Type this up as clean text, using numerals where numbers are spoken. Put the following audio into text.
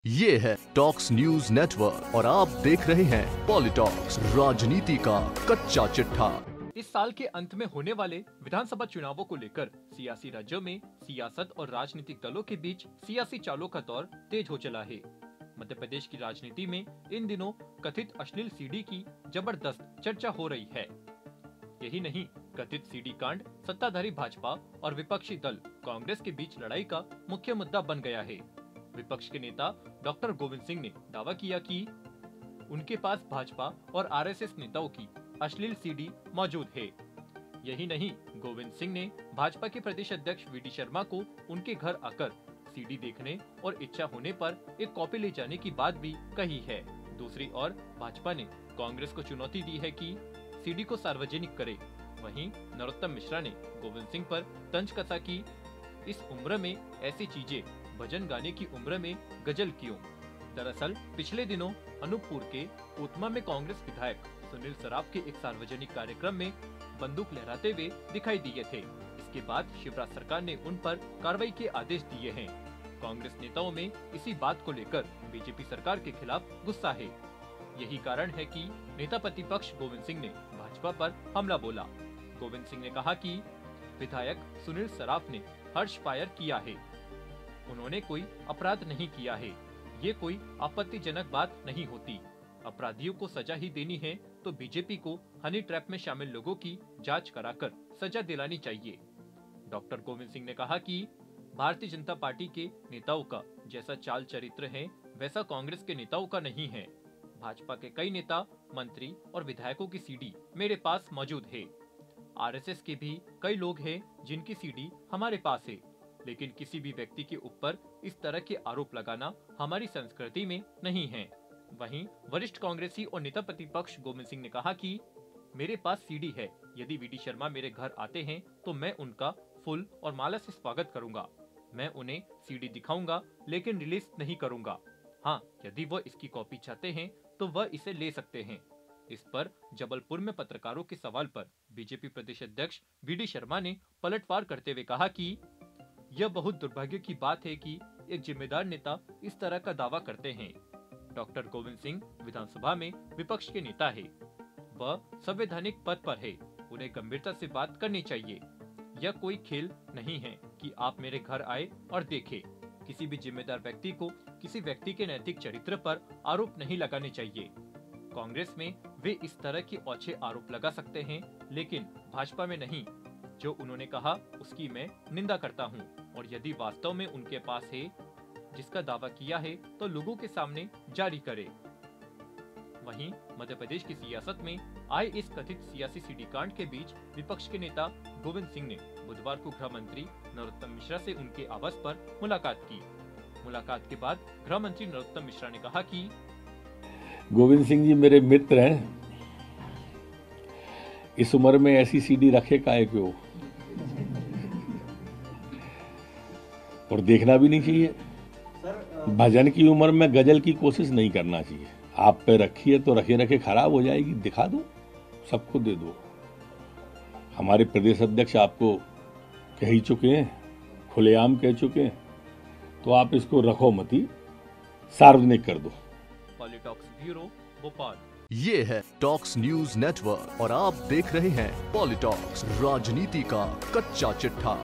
ये है talks news network और आप देख रहे हैं पॉलिटॉक्स, राजनीति का कच्चा चिट्ठा। इस साल के अंत में होने वाले विधानसभा चुनावों को लेकर सियासी राज्यों में सियासत और राजनीतिक दलों के बीच सियासी चालों का दौर तेज हो चला है। मध्य प्रदेश की राजनीति में इन दिनों कथित अश्लील सीडी की जबरदस्त चर्चा हो रही है। यही नहीं, कथित सीडी कांड सत्ताधारी भाजपा और विपक्षी दल कांग्रेस के बीच लड़ाई का मुख्य मुद्दा बन गया है। विपक्ष के नेता डॉक्टर गोविंद सिंह ने दावा किया कि उनके पास भाजपा और आरएसएस नेताओं की अश्लील सीडी मौजूद है। यही नहीं, गोविंद सिंह ने भाजपा के प्रदेश अध्यक्ष वीडी शर्मा को उनके घर आकर सीडी देखने और इच्छा होने पर एक कॉपी ले जाने की बात भी कही है। दूसरी ओर भाजपा ने कांग्रेस को चुनौती दी है कि सीडी को सार्वजनिक करे। वहीं नरोत्तम मिश्रा ने गोविंद सिंह पर तंज कसा कि इस उम्र में ऐसी चीजें, भजन गाने की उम्र में गजल क्यों। दरअसल पिछले दिनों अनूपपुर के उतमा में कांग्रेस विधायक सुनील सराफ के एक सार्वजनिक कार्यक्रम में बंदूक लहराते हुए दिखाई दिए थे। इसके बाद शिवराज सरकार ने उन पर कार्रवाई के आदेश दिए हैं। कांग्रेस नेताओं में इसी बात को लेकर बीजेपी सरकार के खिलाफ गुस्सा है। यही कारण है कि नेता प्रतिपक्ष गोविंद सिंह ने भाजपा पर हमला बोला। गोविंद सिंह ने कहा कि विधायक सुनील सराफ ने हर्ष फायर किया है, उन्होंने कोई अपराध नहीं किया है। ये कोई आपत्तिजनक बात नहीं होती। अपराधियों को सजा ही देनी है तो बीजेपी को हनी ट्रैप में शामिल लोगों की जांच कराकर सजा दिलानी चाहिए। डॉक्टर गोविंद सिंह ने कहा कि भारतीय जनता पार्टी के नेताओं का जैसा चाल चरित्र है वैसा कांग्रेस के नेताओं का नहीं है। भाजपा के कई नेता, मंत्री और विधायकों की सीडी मेरे पास मौजूद है। आरएसएस के भी कई लोग हैं जिनकी सीडी हमारे पास है, लेकिन किसी भी व्यक्ति के ऊपर इस तरह के आरोप लगाना हमारी संस्कृति में नहीं है। वहीं वरिष्ठ कांग्रेसी और नेता प्रतिपक्ष गोविंद सिंह ने कहा कि मेरे पास सीडी है, यदि वीडी शर्मा मेरे घर आते हैं तो मैं उनका फूल और माला से स्वागत करूंगा। मैं उन्हें सीडी दिखाऊंगा लेकिन रिलीज नहीं करूंगा। हाँ, यदि वह इसकी कॉपी चाहते हैं तो वह इसे ले सकते हैं। इस पर जबलपुर में पत्रकारों के सवाल पर बीजेपी प्रदेश अध्यक्ष वीडी शर्मा ने पलटवार करते हुए कहा कि यह बहुत दुर्भाग्य की बात है कि एक जिम्मेदार नेता इस तरह का दावा करते हैं। डॉक्टर गोविंद सिंह विधानसभा में विपक्ष के नेता है, वह संवैधानिक पद पर है, उन्हें गंभीरता से बात करनी चाहिए। यह कोई खेल नहीं है कि आप मेरे घर आए और देखें। किसी भी जिम्मेदार व्यक्ति को किसी व्यक्ति के नैतिक चरित्र पर आरोप नहीं लगाने चाहिए। कांग्रेस में वे इस तरह के औछे आरोप लगा सकते हैं, लेकिन भाजपा में नहीं। जो उन्होंने कहा उसकी मैं निंदा करता हूं, और यदि वास्तव में उनके पास है जिसका दावा किया है तो लोगों के सामने जारी करे। वहीं मध्य प्रदेश की सियासत में आए इस कथित सियासी सीडी कांड के बीच विपक्ष के नेता गोविंद सिंह ने बुधवार को गृह मंत्री नरोत्तम मिश्रा से उनके आवास पर मुलाकात की। मुलाकात के बाद गृह मंत्री नरोत्तम मिश्रा ने कहा कि गोविंद सिंह जी मेरे मित्र हैं, इस उम्र में ऐसी सीडी रखे काहे क्यों, और देखना भी नहीं चाहिए। भजन की उम्र में गजल की कोशिश नहीं करना चाहिए। आप पे रखी है तो रखे रखे खराब हो जाएगी, दिखा दो, सबको दे दो। हमारे प्रदेश अध्यक्ष आपको कह ही चुके हैं, खुलेआम कह चुके हैं, तो आप इसको रखो मती, सार्वजनिक कर दो। Politalks bureau, Bhopal. ये है टॉक्स न्यूज नेटवर्क और आप देख रहे हैं पॉलिटॉक्स, राजनीति का कच्चा चिट्ठा।